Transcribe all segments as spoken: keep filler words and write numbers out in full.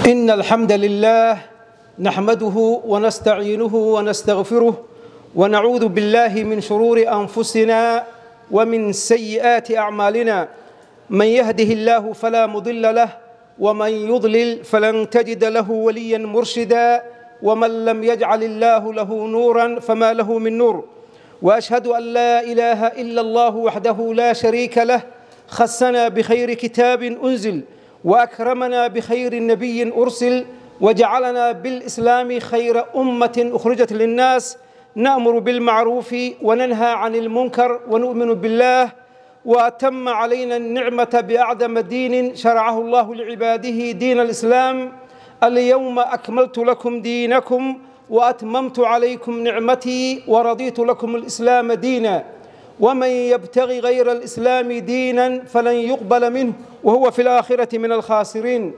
إن الحمد لله نحمده ونستعينه ونستغفره ونعوذ بالله من شرور أنفسنا ومن سيئات أعمالنا. من يهده الله فلا مضل له ومن يضلل فلن تجد له وليا مرشدا، ومن لم يجعل الله له نورا فما له من نور. وأشهد أن لا إله إلا الله وحده لا شريك له، خصنا بخير كتاب أنزل وأكرمنا بخير نبي أرسل، وجعلنا بالإسلام خير أمة أخرجت للناس، نأمر بالمعروف وننهى عن المنكر ونؤمن بالله. وأتم علينا النعمة بأعظم دين شرعه الله لعباده، دين الإسلام. اليوم أكملت لكم دينكم وأتممت عليكم نعمتي ورضيت لكم الإسلام دينا، ومن يبتغي غير الإسلام دينا فلن يقبل منه وهو في الآخرة من الخاسرين.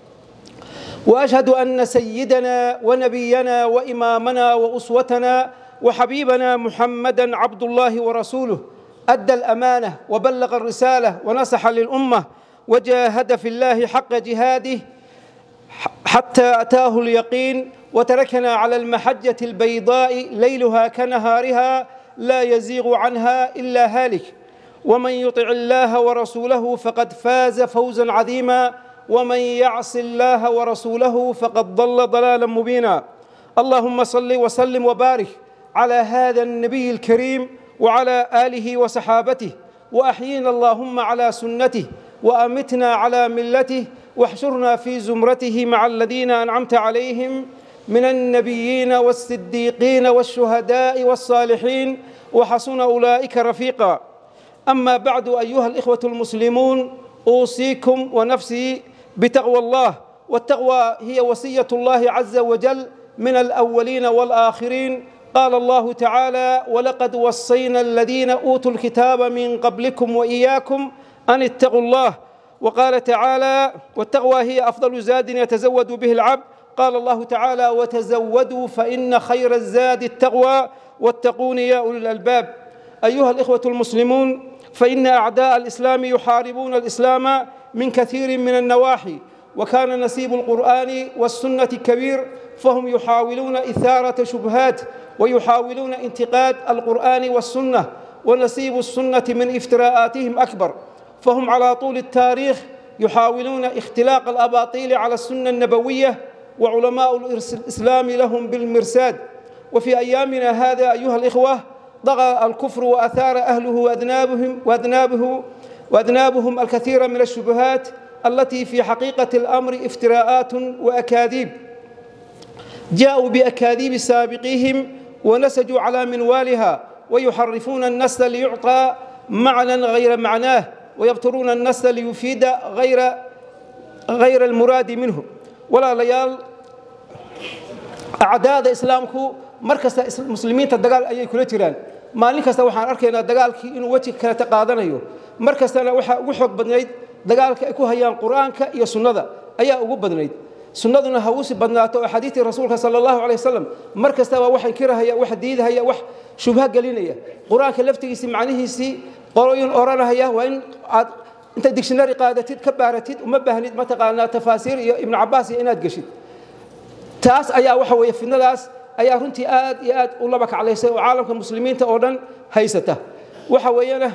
وأشهد أن سيدنا ونبينا وإمامنا وأسوتنا وحبيبنا محمدا عبد الله ورسوله، أدى الأمانة وبلغ الرسالة ونصح للأمة وجاهد في الله حق جهاده حتى أتاه اليقين، وتركنا على المحجة البيضاء ليلها كنهارها لا يزيغ عنها إلا هالك. ومن يطع الله ورسوله فقد فاز فوزا عظيما، ومن يعص الله ورسوله فقد ضل ضلالا مبينا. اللهم صل وسلم وبارك على هذا النبي الكريم وعلى آله وصحابته، وأحيينا اللهم على سنته، وأمتنا على ملته، واحشرنا في زمرته مع الذين أنعمت عليهم من النبيين والصديقين والشهداء والصالحين، وحسن أولئك رفيقا. أما بعد، أيها الإخوة المسلمون، أوصيكم ونفسي بتقوى الله، والتقوى هي وصية الله عز وجل من الأولين والآخرين. قال الله تعالى: ولقد وصينا الذين أوتوا الكتاب من قبلكم وإياكم أن اتقوا الله. وقال تعالى: والتقوى هي أفضل زاد يتزود به العبد. قال الله تعالى: وتزودوا فإن خير الزاد التقوى واتقون يا أولي الألباب. أيها الإخوة المسلمون، فإن أعداء الإسلام يحاربون الإسلام من كثير من النواحي، وكان نسيب القرآن والسنة كبير، فهم يحاولون إثارة شبهات ويحاولون انتقاد القرآن والسنة، ونسيب السنة من افتراءاتهم أكبر، فهم على طول التاريخ يحاولون اختلاق الأباطيل على السنة النبوية، وعلماء الإسلام لهم بالمرصاد. وفي أيامنا هذا أيها الإخوة، طغى الكفر وأثار أهله وأذنابهم وأذنابه وأذنابهم الكثير من الشبهات التي في حقيقة الأمر افتراءات وأكاذيب. جاءوا بأكاذيب سابقيهم ونسجوا على منوالها، ويحرفون النص ليعطى معنى غير معناه، ويبترون النص ليفيد غير غير المراد منه. ولا ليال أعداء إسلامكو مركز المسلمين تدقال أي كل تيران مالين كستا وحان أركينا دقالك إنه وجه كلا تقاضنايو مركز أنا وح وحق بدنيد دقالك أكو هيان قرآن كيا سنة أي أقول بدنيد سنة هوس بدناته حديث الرسول صلى الله عليه وسلم مركز توا وح كره هي وح ديد هي وح شبهة قليلية قرآن كلفتي يسمع عنه سي قرآن أورانا هي وإن أنت ديكشنري قادتي كبارتي وما بهنيد ما تقالنا تفاسير ابن عباس إناد قشيد تاس أيا وحوي في الناس أيا رنتي آد ياد والله بك عليه سو عالم كمسلمين تأردن هيسته وحوينا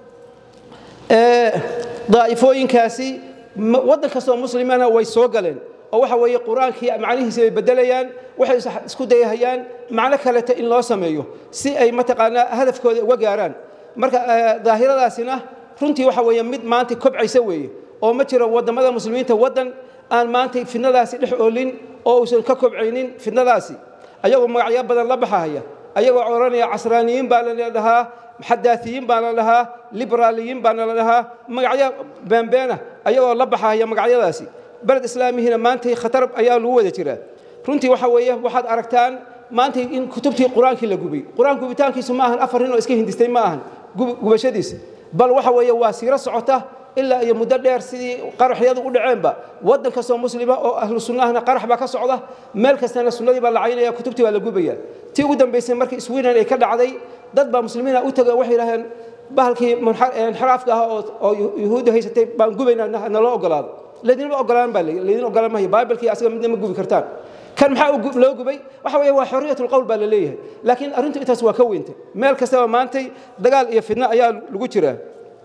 آه ضائفوين كاسي وضل كسو مسلمين ويسوقلن أو وحوي قرآن كي معنيه سوي بدليان وحي سكود يهيان معنى كلا إن الله سميه سي أي ما تقالنا هدف وجاران مرك آه ظاهرة لاسنا runtii waxa weeye mid maanta kobcaysa weeye oo ma jiro wadamada muslimiinta wadan aan maanta fidnadaasi dhex oolin oo uusan ka kobcaynin fidnadaasi ayagoo magacyo badan la baxaya ayagoo oranaya casraaniyiin baa la dhahaa muxaddathiyiin baa la dhahaa liberaaliyiin baa la dhahaa magacyo beenbeena ayagoo la baxaya magacyadaasi balad islaamihina maanta khatar ayaa lagu wada jiraa runtii waxa weeye waxaad aragtaan maanta in kutubtii quraanka la gubay quraanku gubitaankiisu ma ahan afar nin oo iska hindistay ma ahan gubashadiisa bal waxa weeye waa siira socota ilaa iyo muddo dheer sidii qaraxyadu u dhaceenba wadan kasta muslima oo ahlu sunnahna qarax ba ka socda meel kastana sunnadii baa la caynaya kutubtii waa la gubaya tii ugu dambeysay markii iswiinan ay ka dhacday dad baa muslimiina u tagay waxay yiraahdeen bahalkii inxiraafka ah oo yahuud haysatay baan gubaynaa nala ogolaado ladina ogolaan baa ladina ogolaan ma Bible-kii asaga midna ma gubi kartaan kan maxaa loo gubay waxa weeye waa xorriyatul qowl baa la leeyahay laakiin arrintu intaas waa ka weynta meel kasta maantay dagaal iyo fidna ayaa lagu jiraa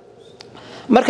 marka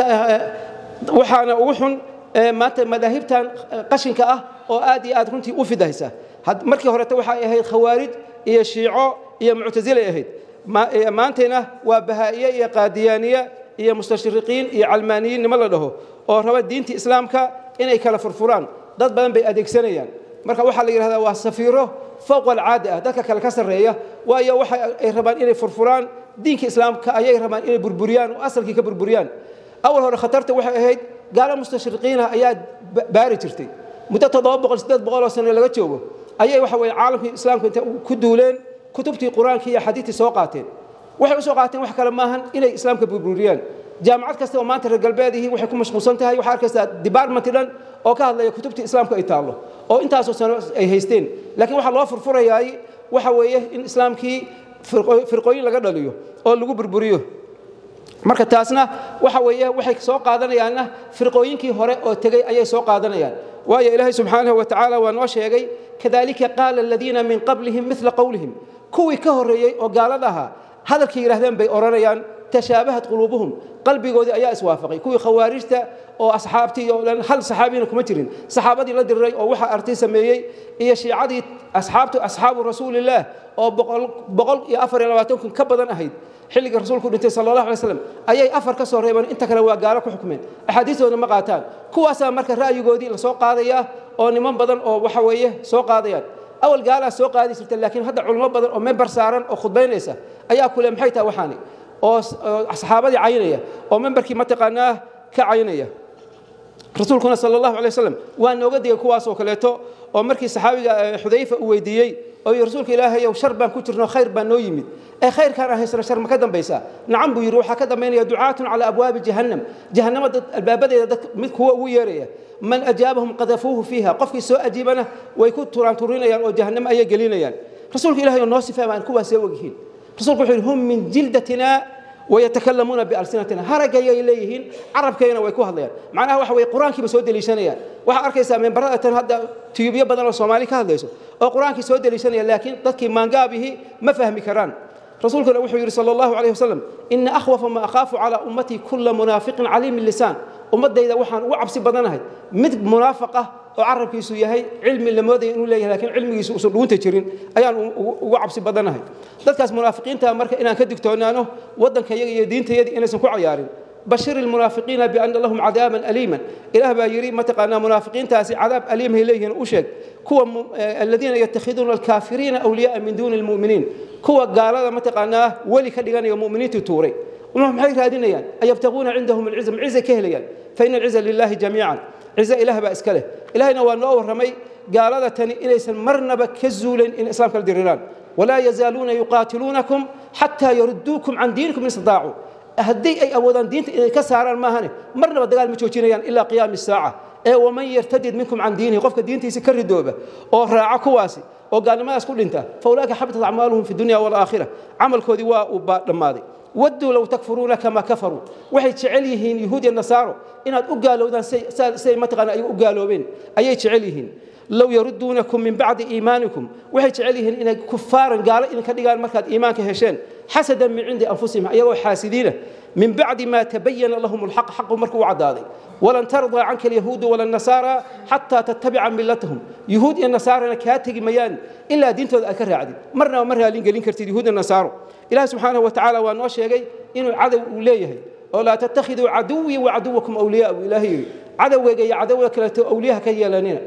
waxaana ugu xun maanta madaahibtan qashinka ah oo aad iyo aad runtii u fidaysa markii hore waxa ay ahayd khawaarij iyo shiico iyo mu'tazila ahayd maantayna waa bahaa'iye iyo qaadiyaaniye iyo mustashriqiin iyo calmaaniyiin nima la dhaho oo raba diinta islaamka inay kala furfuraan dad badan bay adeegsanayaan marka waxa la yiraahdaa waa safiiro fawq al-aada ah dadka kala ka sareeya waayo waxa ay rabaan inay furfuraan diinka islaamka ayay rabaan inay burburiyaan oo asalkii ka burburiyaan awal hore khatarta waxa ahayd gaala mustashriqiina ayaa baari jirtay muddo toddoba boqol siddeed boqol oo sano laga joogo ayay waxa way caalamka islaamka inta ku duuleen kutubtii quraanka iyo xadiithi soo qaateen waxay u soo qaateen wax kale maahan inay islaamka burburiyaan jaamacad kasta oo maanta reer galbeedihii waxay ku mashquulsan tahay waxa arkaysaa department dhan oo ka hadlaya kutubtii islaamka ay taalo oo intaas oo sano ay haysteen laakiin waxa loo furfurayay waxa weeye in islaamkii firqooyin laga dhaliyo oo lagu burburiyo marka taasna waxa weeye waxay soo qaadanayaan firqooyinkii hore oo tagay ayay soo qaadanayaan waayo ilaahay subhanahu wa ta'ala waa noo sheegay kadalika qala alladina min qablihim mithla qawlihim kuwii ka horeeyay oo gaalada ahaa hadalkii yiraahdeen bay oranayaan tashabahat qulubuhum qalbigoodi ayaa iswaafaqay kuwii khawaarijta oo asxaabtii oo hal saxaabiina kuma jirin saxaabadii la diray oo waxa artay sameeyay iyo shiicadii asxaabtu asxaabu rasuulillah oo boqol iyo afar iyo labaatan kun ka badan ahayd xilliga rasuulku dhintay sallallahu alayhi wasallam ayay afar ka soo reebeen inta kale waa gaalo ku xukumeen axaadiistoona ma qaataan kuwaas marka ra'yigoodii la soo qaadaya oo niman badan oo waxa weeye soo qaadayaan awal gaala soo qaadi jirtay laakiin hadda culimo badan oo member saaran oo khudbaynaysa ayaa kule maxay tahay waxaani oo asxaabadii caynaya oo memberkii ma taqaanaa ka caynaya rasuulkuna sallallahu alayhi wasallam waa nooga digay kuwaas oo kaleeto oo markii saxaabiga Xudayfa uu weydiiyay oo rasuulka Ilaahay oo shar baan ku jirno khayr baan noo yimid ee khayr kaan ahaysana shar ma ka dambaysa nacam buu yiri waxa ka dambeynaya ducaatun ala abwaab jahannam jahannama albaabadeeda dad mid kuwa ugu yeeraya man ajaabahum qadafuhu fiha qofkii soo ajiibana way ku turaan turinayaan oo jahannama ay gelinayaan rasuulka Ilaahay oo noo sifaamaan kuwaas ay waghiin rasuulku wuxuu hum min jildatina ويتكلمون بألسنتنا هرجا يليهن عرب كينا ويكون هذيان معناها واحد القرآن كي بسود ليشانيا واحد أركيسا من براءة هذا تيوبيا بدل الصومالي كهذا يسوع القرآن كي سود ليشانيا لكن تذكي ما جابه ما فهم كران رسولك النبي صلى الله عليه وسلم إن أخوف ما أخاف على أمتي كل منافق عليم اللسان أمتي إذا وحن وعبس بدنها مثل منافقة وعرب كيسو يهي علم اللي مودي إنه ليه لكن علم يسوع وأنت تشرين أيان وعبس بدنها ذكر منافقين تأمرك إن كدك تونانه ودن كي دين تيدي إن سنكو عيارين بشر المنافقين بأن لهم عذابا أليما إله بايري ما تقنا منافقين تاسي عذاب أليم إليه أشد كوا م... الذين يتخذون الكافرين أولياء من دون المؤمنين كوا قال ما تقنا ولي كدغان المؤمنين توري وهم حير هذين يعني أيبتغون عندهم العزم عزة كهليا فإن العزة لله جميعا عزة إله بأسكله إلهنا وأنه رمي قال هذا تاني إليس مرنب كزول إن إسلام كالديران ولا يزالون يقاتلونكم حتى يردوكم عن دينكم إن استطاعوا هدي أي أوضان دين كسر المهنة مرنا بدقال متوجينيان إلا قيام الساعة إيه ومن يرتدد منكم عن دينه قفك دينتي سكر الدوبة أو راعى كواسي أو قال ما أسكول أنت فأولئك حبطت أعمالهم في الدنيا والآخرة عمل كودي والماضي ودوا لو تكفرون كما كفروا وحي تعليهن يهود النصارى إن أقالوا ذا سي سي متقنا أي أقالوا بين أي تعليهن لو يردونكم من بعد إيمانكم وحي تعليهن إن كفار قال إن كان قال مركز إيمانك هشان حسدا من عند أنفسهم أيها حاسدين من بعد ما تبين لهم الحق حق مركو عدادي ولن ترضى عنك اليهود ولا النصارى حتى تتبع ملتهم يهود النصارى كاتج ميان إلا دين تذكر عدي مرنا ومرها لين قالين كرتي يهود النصارى إله سبحانه وتعالى وأنه شيء إنه عدو وليه ولا تتخذوا عدوي وعدوكم أولياء إلهي عدو جاي عدو كلا أولياء كي لنا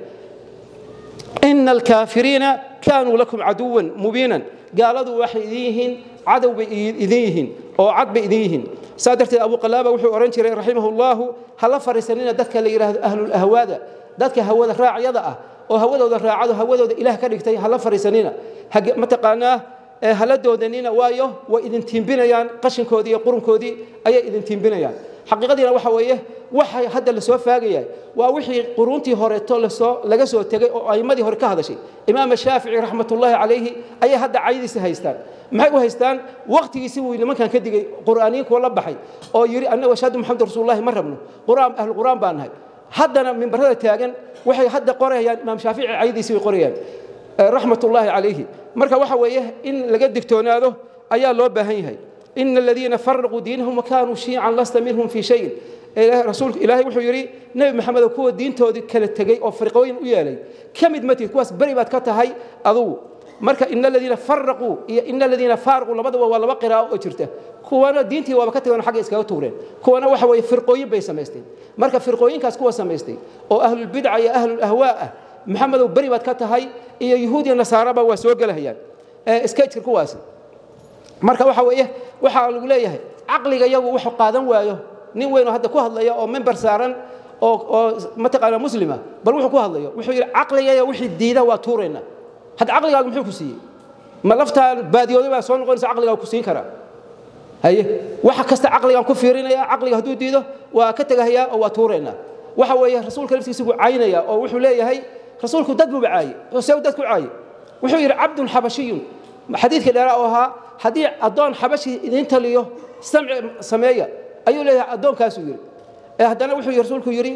إن الكافرين كانوا لكم عدوا مبينا قالوا وحيديهن عدو بإذيهن أو عد بإذيهن سادرت أبو قلابة وحي أورنجري رحمه الله هلا فرسنين دتك اللي أهل الأهواء دتك هواء راعي يضع وهواء ذا راعي هواء ذا إله كريكتي هلا فرسنين ما تقاناه هلا دودنينا وايو وإذن تنبنيان قشن كودي قرن كودي أي إذن تنبنيان حقيقة وحويه وحي هذا اللي سوى فاجئ ووحي قرونتي هرتو لسو لجسو تجي أي مدي هرك هذا شيء إمام الشافعي رحمة الله عليه أي هذا عيد سهيستان ما هو هيستان وقت يسوي لما كان كدي قرآنيك ولا بحي أو يري أنه وشهد محمد رسول الله مرة منه قرآن أهل القرآن بانهاي haddana minbarada taagan waxay hadda qorayaan imaam shaafici caydiisii way qorayaan raxmatullaahi calayhi marka waxa weeye in laga digtoonaado ayaa loo baahan yahay ina aladiina faraquu diinahum wakaanuu shiican lasta minhum fii shayin rasuulka ilaahay wuxuu yidhi nebi maxamed oo kuwa diintoodii kala tegey oo firqooyin u yeelay ka mid ma tihid kuwaas beri baad ka tahay adugu marka ina aladiina faraquu iyo ina aladiina faaraquu labadaba waa laba qiraa'o oo jirta kuwana diintii waaba ka tageen xagga iskaga tuureen kuwana waxa weeye firqooyin bay samaysteen marka firqooyinkaas kuwa samaystay oo ahlulbidca iyo ahlulahwaa ah maxamedow beri baad ka tahay iyo yuhuud iyo nasaaraba waa soo gelahayaan iska jir kuwaasi marka waxa weeye waxaa lagu leeyahay caqliga iyagu wuxuu qaadan waayo nin weyn oo hadda ku hadlaya oo member saaran oo oo mataqaana muslima bal wuxuu ku hadlayo wuxuu yiri caqliga wixii diida waa tuurayna had caqligaagu muxuu ku siiyay ma laftaan baadiyooday baa soo noqonaysa caqligaagu ku siin kara haye waxa kasta caqligaan ku fiirinaya caqliga haduu diido waa ka tagahaya oo waa tuurayna waxa weeye rasuulka laftiisa uu caynaya oo wuxuu leeyahay rasuulku dad buu caayay oo soo dadku caayay wuxuu yiri abdul habashiyun xadiidka dheeraa oo ahaa hadii adoon xabashi idin taliyo samci sameeya ayuu leeyahay adoonkaas uu yiri ee hadana wuxuu rasuulku yiri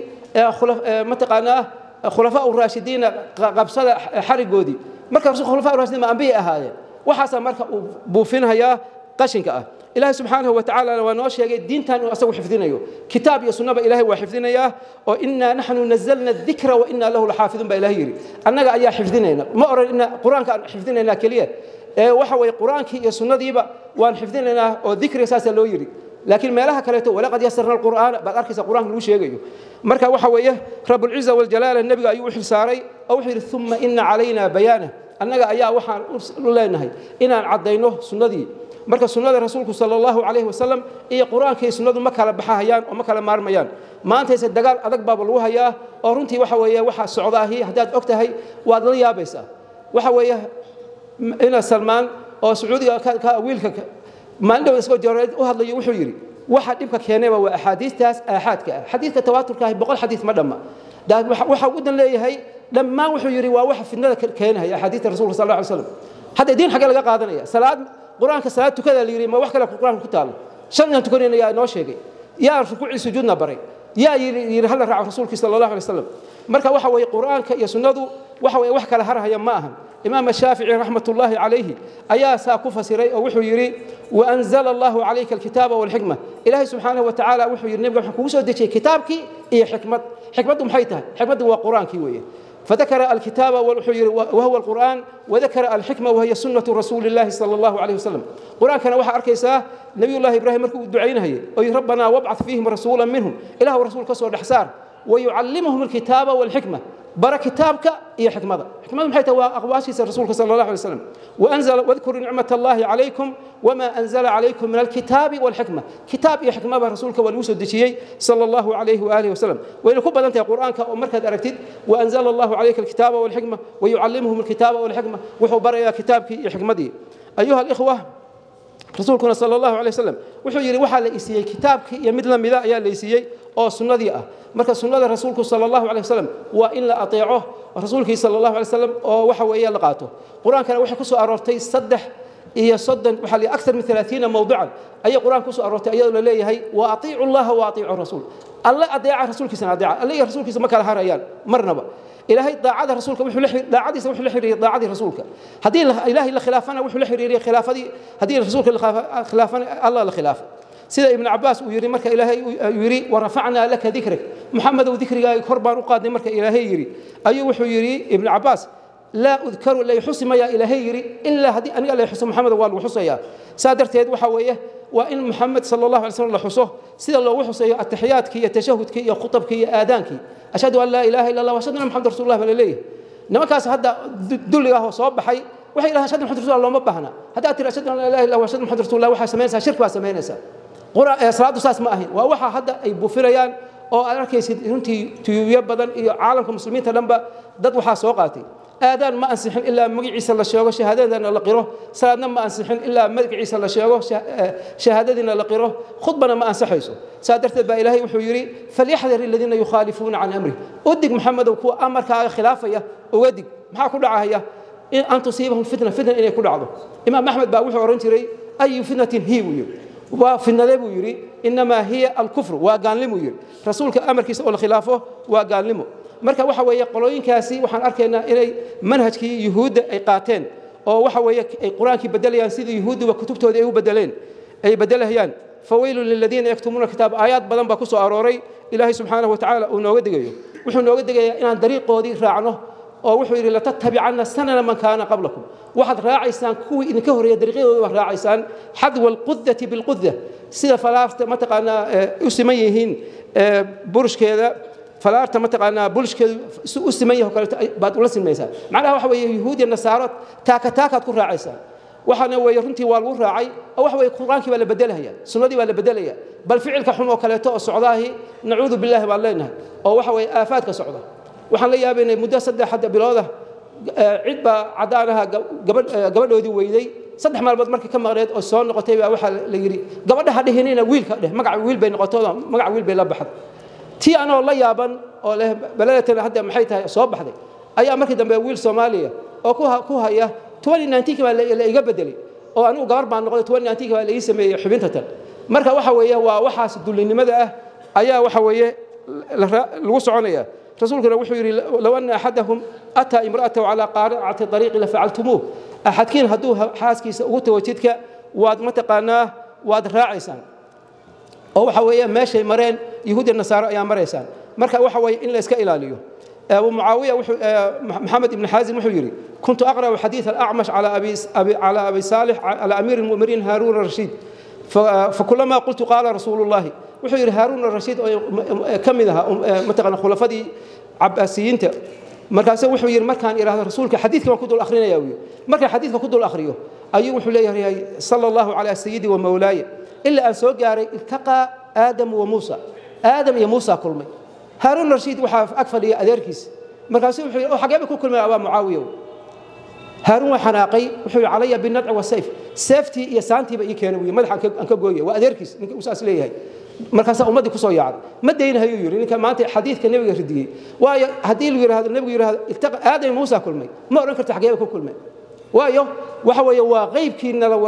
ma taqaanaa khulafaa ur-raashidiin qabsada xarigoodi marka rasuulku khulafaa ur-raashidiin ma anbiya ahaayeen waxaas marka uu buufinaya qashinka ah ilaahay subhanahu wa ta'ala waa noo sheegay diintan uu asagu xifdinayo kitaab iyo sunnaba ilaahay waa xifdinaya oo inna nahnu nazzalna dhikra wa inna lahu lahafidun ba ilaahay yiri annaga ayaa xifdinayna ma oran inna quraanka aan xifdinayna kaliya ee waxa way quraankii iyo sunnadiiba waan xifdinayna oo dhikri saasa loo yiri laakiin meelaha kale to wala qad yasarna alquraan baad arkaysa quraanka lagu sheegayo marka waxa weeye rabbul izza wal jalal nabiga ayuu xil saaray oo wuxuu yiri thumma inna alayna bayana annaga ayaa waxaan u leenahay inaan cadeyno sunnadii marka sunnada rasuulku sallallahu alayhi wasallam iyo quraanka iyo sunnadu ma kala baxayaan oo ma kala maarmayaan maanta ay dagaal adag baab lagu hayaa oo runtii waxa weeye waxa socdaahi hadaad ogtahay waad la yaabaysaa waxa weeye ina Salman oo Sacuudiga ka wiilka maandhow isoo jareed u hadlayo wuxuu yiri waxa dhibka keenayba waa ahadiistaas ahadka xadiiska tawaaturka ah boqol xadiis ma dhama daad waxa uu dan leeyahay dhammaan wuxuu yiri waa wax fidnada keenaya ahadiista rasuulka sallallahu alayhi wasallam hada diin xaga laga qaadanaya salaad quraanka salaad tukada la yiri ma wax kale quraanka ku taalo shan aan tukanayna noo sheegay yaa rukuuci sujuudna baray yaa yiri hal raac rasuulka sallallahu alayhi wasallam marka waxa way quraanka iyo sunnadu waxa way wax kala harahaya ma aha إمام الشافعي رحمة الله عليه أيا ساكو فسيري أو وحو يري وأنزل الله عليك الكتاب والحكمة إلهي سبحانه وتعالى وحو يري نبقى حكوسه ديشي كتابك إيه حكمة حكمة محيطة حكمة هو قرآن كيوية فذكر الكتاب وهو القرآن وذكر الحكمة وهي سنة رسول الله صلى الله عليه وسلم قرآن كان وحى أركيساه نبي الله إبراهيم مركو دعينه أي ربنا وابعث فيهم رسولا منهم إله رسول كسر الحسار ويعلمهم الكتاب والحكمة برا كتابك هي حكمة حكمة محيطة وأقواشي رسولك صلى الله عليه وسلم وأنزل واذكروا نعمة الله عليكم وما أنزل عليكم من الكتاب والحكمة كتاب هي حكمة رسولك والوسد الدشيي صلى الله عليه وآله وسلم وإن كبت أنت قرآنك ومركز أركتد وأنزل الله عليك الكتاب والحكمة ويعلمهم الكتاب والحكمة وحبر يا كتابك يا حكمتي أيها الإخوة رسولكنا صلى الله عليه وسلم wuxuu yiri waxa la isiyay kitaabkii iyo mid la mid ah ayaa la isiyay oo sunnadii ah marka sunnada rasuulku sallallahu alayhi wasallam waa in la ateeco rasuulkii sallallahu alayhi wasallam oo waxa weeye la qaato quraankana waxa ku soo aroortay saddex iyo soddon waxa li akthar min thalaathiina mawduucan ay quraanku soo aroortay ayadoo la leeyahay wa atiicu allaha wa atiicu rasuul alla adeeca rasuulkiisa adeeca alla iyo rasuulkiisa ma kala harayaan marnaba إلهي ضاعد رسولك وحول لحري ضاعد يسوي وحول لحري ضاعد رسولك هذه إلهي الخلافنا وحول لحري خلاف هذه هذه رسولك الخلافنا الله الخلاف سيد ابن عباس ويري مرك إلهي يري ورفعنا لك ذكرك محمد وذكرك قربان وقادم مرك إلهي يري أي وحول يري ابن عباس لا أذكر لا يحسم يا إلهي يري إلا هذه أن لا يحسم محمد والله وحصيا سادرت يد وحويه وإن محمد صلى الله عليه وسلم حصه سيد الله وحصيا التحيات كي التشهد كي خطب كي آذان كي أشهد أن لا إله إلا الله وأشهد أن محمد رسول الله فلليه نما كاس هذا دلله هو صوب حي وحي له أشهد محمد رسول الله ما بهنا هذا أتى أشهد أن لا إله إلا الله وأشهد محمد رسول الله وحى سمينسا شرك وسمينسا قراء صلاة ساس ما هي ووحى هذا أي بوفريان أو أركيس أنتي تيوب بدن عالمكم المسلمين تلمبا ضد وحى سوقاتي آذان ما أنسحن إلا مجيء عيسى الله شيوه شهادتنا لقيره صلاة ما أنسحن إلا مجيء عيسى الله شيوه شهادتنا لقيره خطبنا ما أنسحيسه سادرت بإلهي وحيري فليحذر الذين يخالفون عن أمره أدق محمد وكو أمر كخلافية وودق ما كل عاهية أن تصيبهم فتنة فتنة إن يكون عضو إمام أحمد باوح ورنتري أي فتنة هي وفي النذب يري إنما هي الكفر وقال لهم يري رسولك أمر كيس أول خلافه وقال لهم مركا waxa weeye qolooyinkaasi waxaan arkaynaa inay manhajkii yahuud ay qaateen oo waxa weeye ay quraankii bedelayaan sida yahuudba kutubtooda ay u bedeleen ay bedelayaan fawaylu lil ladina yaktumuna kitab ayat badan ba ku soo arooray ilaahay subhanahu wa ta'ala uu nooga digayo wuxuu nooga digayaa inaan dariiqoodii raacno oo wuxuu yiri la tattabi'anna sanana man kaana qablakum waxad raacaysaan kuwii idinka horeeyay dariiqadooda raacaysaan had wal quddati bil qudda sida falaafta ma taqaana u siman yihiin burshkeeda فلارت متقنا بولش كسو سميه وكالت بعد ولا سميسان معناها waxa weeye yahuud iyo nasaaro taaka taaka ku raacaysan waxana way runtii waa lagu raacay waxa weeye quraanki waa la bedelaya sunnadii waa la bedelaya bal ficilka xun oo kaleeto oo socdaahi nacuudu billahi baa leenahay oo waxa weeye aafaadka socda waxaan la yaabaynay muddo saddex hadda bilooda cid ba cadaanaha gabadhoodii weyday saddex maalmood markii ka maqneed oo soo noqotay baa waxa la yiri gabadha dhihinina wiilka dheh magac wiil bay noqotooda magac wiil bay la baxday tii anoo la yaaban oo leh baladeetana hadda maxay tahay soo baxday ayaa markii dambe wiil Soomaaliya oo ku ku haya twenty nineteen ka la iga bedelay oo anigu gabar baan noqday twenty nineteen ka la ii sameeyay xubinta tan marka waxa weeye waa waxaas dulinimada ah ayaa waxa weeye lagu soconaya rasuulkuna wuxuu yiri law anna ahadahum ata imra'atahu ala qari'ati tariiq la fa'altumuhu ahadkiin haduu xaaskiisa ugu tawajidka waad ma taqaanaa waad raacaysaan oo waxa weeye meeshay mareen yahuud iyo nasaaro ayaa mareysaan marka waxa weeye in la iska ilaaliyo abu muawiya wuxuu maxamed ibn hazim wuxuu yiri kuntu aqra hadith al-a'mash ala abi ala abi salih ala amir al-mu'minin harun ar-rashid فكلما قلت قال رسول الله wuxuu yiri harun ar-rashid oo kamidaha mataqana khulafadii abbasiyiinta markaas wuxuu yiri markaan iraahdo rasuulka xadiidka waan ku dul akhrinaya marka xadiidka ku dul akhriyo ayuu wuxuu leeyahay sallallahu alayhi sayyidi wa mawlaaya إلا أن سوق جاري التقى آدم وموسى آدم يا موسى كل مي هارون الرشيد وحاف أكفل يا أدركيس مركزي وحي أو حاجة كل ما أبا معاوية هارون وحناقي وحي علي بالنطع والسيف سيفتي يا سانتي بقى كانوا مدح أنك جوية وأدركيس إنك أساس ليه هاي مركز أمدي كسو يعرض ما دين هيو يوري إنك ما أنت حديث كالنبي يرديه وهدي اللي هذا النبي يرى هذا التقى آدم وموسى كل مي ما أنكرت حاجة كل مي وايو وحوي وغيبكي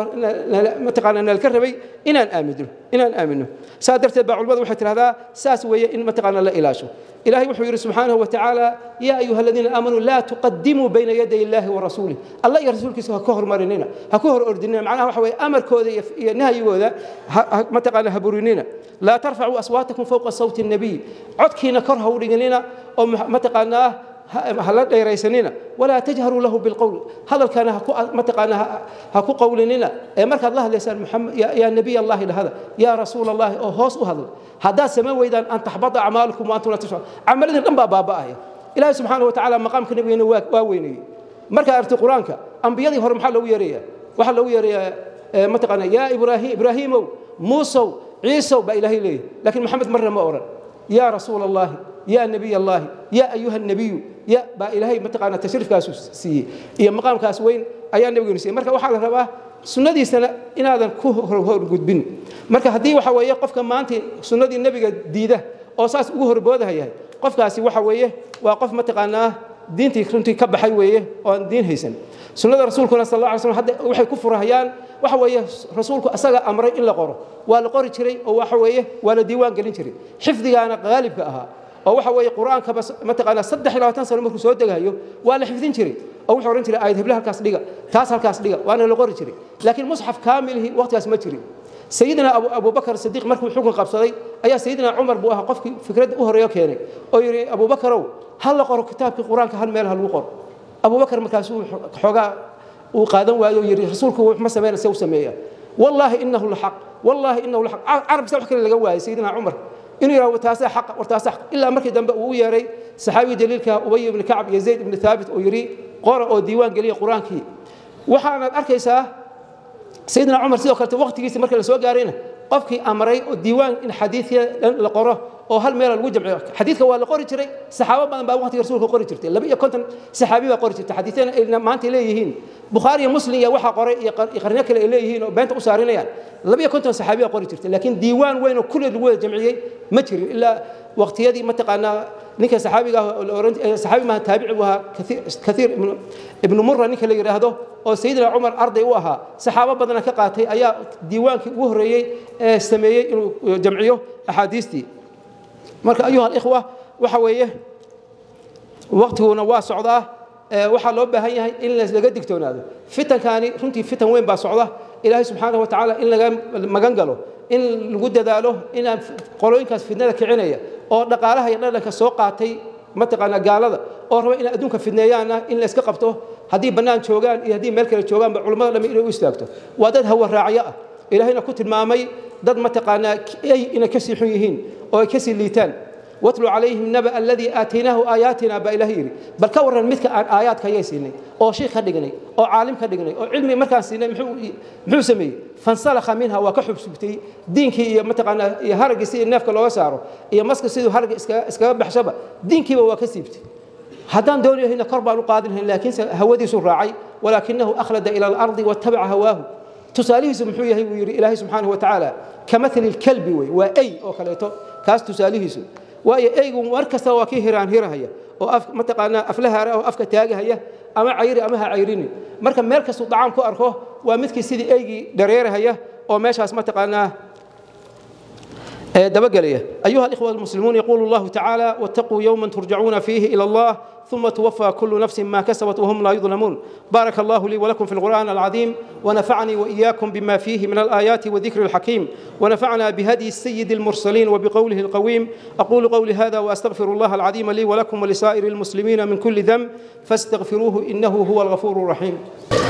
متقنا الكربي إن آمنه إن آمنه سادرت باع الوضع وحتى هذا ساس ويا إن متقنا لا إلاشه إلهي وحي سبحانه وتعالى يا أيها الذين آمنوا لا تقدموا بين يدي الله ورسوله الله يرسلك سوى كهر مرننا هكهر أردننا معناها وحوي أمر كذا نهي وذا متقنا هبرننا لا ترفعوا أصواتكم فوق صوت النبي عدكينا كره ورجلنا أو متقنا هلا ديريسنينا ولا تجهروا له بالقول هذا كان متقنا هكو قولنا مرك الله لسان محمد يا, يا نبي الله هذا يا رسول الله او هوس وهذا هذا سما ويدان ان تحبط اعمالكم وانتم لا تشعرون عملنا دنبا بابايا الله سبحانه وتعالى مقامك نبينا واويني مرك ارت قرانك انبيادي هور محل لو يريا waxa lagu yareeyaa متقنا يا ابراهيم ابراهيم موسى عيسى با الهي ليه لكن محمد مره ما اورن يا رسول الله يا نبي الله يا ايها النبي يا با ilaahay mataqaana tashriifkaas siiyay iyo maqaamkaas weyn ayaa nabigu siiyay marka waxa la rabaa sunnadiisana inaadan ku hor gudbin marka hadii waxa weeye qofka maanta sunnadii nabiga diida oo saas ugu horboodahay qofkaasi waxa weeye waa qof mataqaana diintii runtii ka baxay weeye oo aan diin haysan sunnada rasuulkuna sallallahu alayhi wasallam hadda waxay ku furahayaan waxa weeye rasuulku asaga amray in la qoro waa la qori jiray oo waxa weeye waa la diiwaan galin jiray xifdigaana qaalibka ahaa oo waxa weeye quraanka bas mataqaana saddex iyo labaatan sano markuu soo degayo waa la xifdin jiray oo wuxuu oran jiray aayad heblaha halkaas dhiga taas halkaas dhiga waana la qori jiray laakiin mushaf kaamilhi waqtigaas ma jirin sayidina abu abu bakr siddiq markuu xukun qabsaday ayaa sayidina umar buu ahaa qofkii fikrad u horeeyo keenay oo yiri abu bakrow hal la qoro kitaabka quraanka hal meel hal lagu qoro abu bakr markaas uu xogaa uu qaadan waayo yiri rasuulku wuxuu ma sameeyay soo sameeyaa wallahi innahu la haq wallahi innahu la haq arab sax kale laga waayay sayidina umar إنه يرى وتاسع حق وتاسع إلا مركز دم ويري صحابي دليل كأبي بن كعب يزيد بن ثابت ويري قرأ أو ديوان قليل قرآن كي وحنا أركيسه سيدنا عمر سيدنا وقت وقت جيس مركز سوا قارينه قفكي أمري الديوان إن حديث لقرأ أو هل مير الوجب حديث هو لقرأ تري صحابة بعد وقت رسولك قرأ تري لبي كنت صحابي وقرأ تري حديثين إن ما أنت إليهين بخاري مسلم يا وحى قرأ يقرنك إليهين وبنت أسارين يعني لبي كنت صحابي وقرأ تري لكن ديوان وينه كل الدول الجمعية ما تري إلا waqtiyadii mataqaanaa ninka saxaabiga ah saxaabi ma taabici waa kathiir kathiir ibn murra ninka la yiraahdo oo sayidina umar arday u ahaa saxaabo badan ka qaatay ayaa diiwaankii ugu horeeyay ee sameeyay inuu jamciyo axaadiistii marka ayuha ikhwa waxa weeye waqtiguna waa socdaa waxa loo baahan yahay in la laga digtoonaado fitankani runtii fitan weyn baa socda ilaahay subhanahu wa ta'ala in laga magan galo in lagu dadaalo in qolooyinkaas fitnada kicinaya oo dhaqaalaha iyo dhaqanka soo qaatay mataqaana gaalada oo raba in adduunka fitneeyaan in la iska qabto hadii banaan joogaan iyo hadii meel kale joogaan ba culimada dhami inay u istaagto waa dad hawa raaciya ah ilaahayna ku tilmaamay dad mataqaana ay inay ka siixun yihiin oo ay ka sii liitaan واتلو عليهم نبأ الذي آتيناه آياتنا بإلهيري بل كورن مثل آيات كيسيني أو شيخ خدقني أو عالم خدقني أو علمي مركز سيني محو سمي فانسلخ منها وكحب سبتي دينك متقنا يهرج سي النفك لو ساره يا مسك سيدو هرج اسكا اسكا بحشبه دينك وكسبتي هدان دولي هنا كربا قادنه لكن هودي سراعي ولكنه أخلد إلى الأرض واتبع هواه تساليه سمحو يهي إلهي سبحانه وتعالى كمثل الكلب وأي أو خليته كاس تساليه سو waayo eeygu markasta waa ki hiraan hirahaya oo af mataqaana aflaha oo afka taagahaya ama cayri ama ha cayrini marka meel kasto dacaan ku arko waa midkii sidii eeygi dareerahaya oo meeshaas mataqaana دبقليه أيها الإخوة المسلمون يقول الله تعالى واتقوا يوما ترجعون فيه إلى الله ثم توفى كل نفس ما كسبت وهم لا يظلمون. بارك الله لي ولكم في القرآن العظيم ونفعني وإياكم بما فيه من الآيات والذكر الحكيم ونفعنا بهدي السيد المرسلين وبقوله القويم. أقول قولي هذا وأستغفر الله العظيم لي ولكم ولسائر المسلمين من كل ذنب فاستغفروه إنه هو الغفور الرحيم.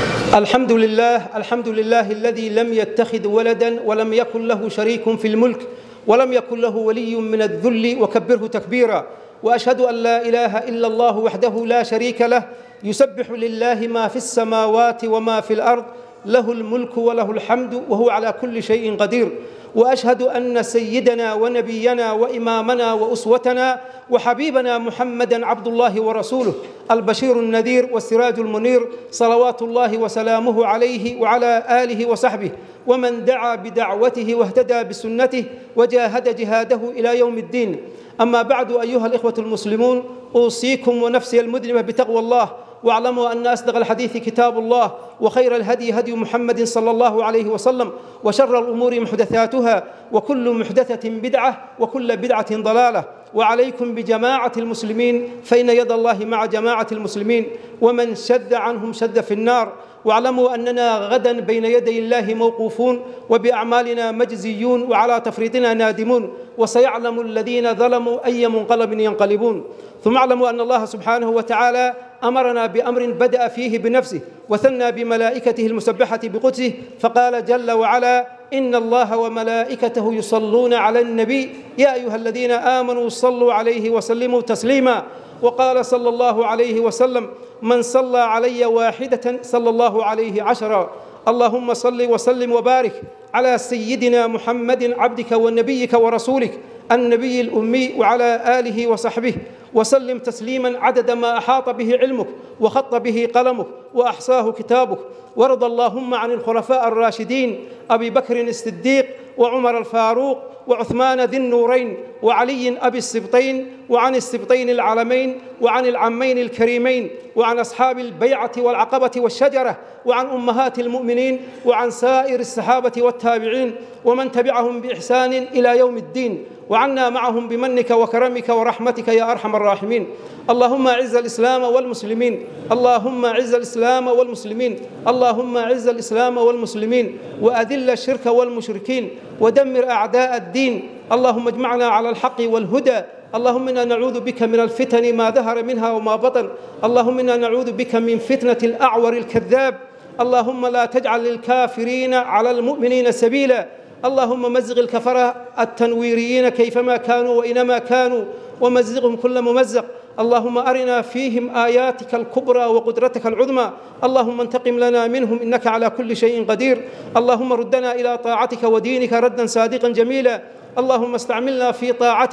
الحمد لله الحمد لله الذي لم يتخذ ولدا ولم يكن له شريك في الملك ولم يكن له ولي من الذل وكبره تكبيرا. وأشهد أن لا إله إلا الله وحده لا شريك له يسبح لله ما في السماوات وما في الأرض له الملك وله الحمد وهو على كل شيء قدير. وأشهد أن سيدنا ونبينا وإمامنا وأسوتنا وحبيبنا محمدًا عبد الله ورسوله البشير النذير والسراج المنير صلوات الله وسلامه عليه وعلى آله وصحبه ومن دعا بدعوته واهتدى بسنته وجاهد جهاده إلى يوم الدين. أما بعد أيها الإخوة المسلمون أوصيكم ونفسي المذنبة بتقوى الله واعلموا أن أصدق الحديث كتاب الله وخير الهدي هدي محمد صلى الله عليه وسلم وشر الأمور محدثاتها وكل محدثة بدعة وكل بدعة ضلالة. وعليكم بجماعة المسلمين فإن يد الله مع جماعة المسلمين ومن شد عنهم شد في النار. واعلموا أننا غدا بين يدي الله موقوفون وبأعمالنا مجزيون وعلى تفريطنا نادمون وسيعلم الذين ظلموا أي منقلب ينقلبون. ثم اعلموا أن الله سبحانه وتعالى أمرنا بأمر بدأ فيه بنفسه وثنى بملائكته المسبحة بقدسه فقال جل وعلا إن الله وملائكته يصلون على النبي يا أيها الذين آمنوا صلوا عليه وسلموا تسليما. وقال صلى الله عليه وسلم من صلى علي واحدة صلى الله عليه عشرا. اللهم صل وسلم وبارك على سيدنا محمد عبدك ونبيك ورسولك النبي الأمي وعلى آله وصحبه وسلم تسليما عدد ما أحاط به علمك وخط به قلمك وأحصاه كتابك. وارض اللهم عن الخلفاء الراشدين أبي بكر الصديق وعمر الفاروق وعثمان ذي النورين وعلي أبي السبطين وعن السبطين العلمين وعن العمين الكريمين وعن أصحاب البيعة والعقبة والشجرة وعن أمهات المؤمنين وعن سائر الصحابة والتابعين ومن تبعهم بإحسان إلى يوم الدين وعنا معهم بمنك وكرمك ورحمتك يا أرحم الراحمين. اللهم أعز الإسلام والمسلمين اللهم أعز الإسلام والمسلمين اللهم أعز الإسلام والمسلمين وأذل الشرك والمشركين ودمر أعداء الدين. اللهم اجمعنا على الحق والهدى. اللهم إنا نعوذ بك من الفتن ما ظهر منها وما بطن. اللهم إنا نعوذ بك من فتنة الأعور الكذاب. اللهم لا تجعل للكافرين على المؤمنين سبيلا. اللهم مزق الكفرة التنويريين كيفما كانوا وإنما كانوا ومزقهم كل ممزق. اللهم أرنا فيهم آياتك الكبرى وقدرتك العظمى. اللهم انتقم لنا منهم إنك على كل شيء قدير. اللهم ردنا إلى طاعتك ودينك ردا صادقا جميلا. اللهم استعملنا في طاعتك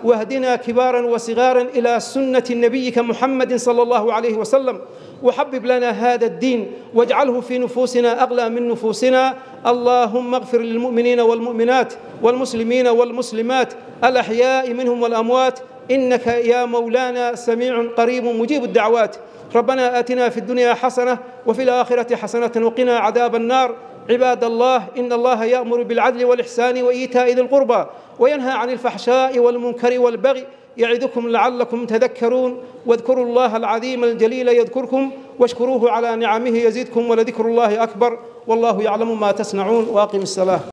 واهدنا كبارا وصغارا إلى سنة نبيك محمد صلى الله عليه وسلم، وحبب لنا هذا الدين واجعله في نفوسنا أغلى من نفوسنا. اللهم اغفر للمؤمنين والمؤمنات والمسلمين والمسلمات الأحياء منهم والأموات، إنك يا مولانا سميع قريب مجيب الدعوات. ربنا آتنا في الدنيا حسنة وفي الآخرة حسنة وقنا عذاب النار. عباد الله، إن الله يأمر بالعدل والإحسان وإيتاء ذي القربى وينهى عن الفحشاء والمنكر والبغي، يعظكم لعلكم تذكرون. واذكروا الله العظيم الجليل يذكركم واشكروه على نعمه يزدكم، ولذكر الله أكبر، والله يعلم ما تصنعون. وأقم الصلاة.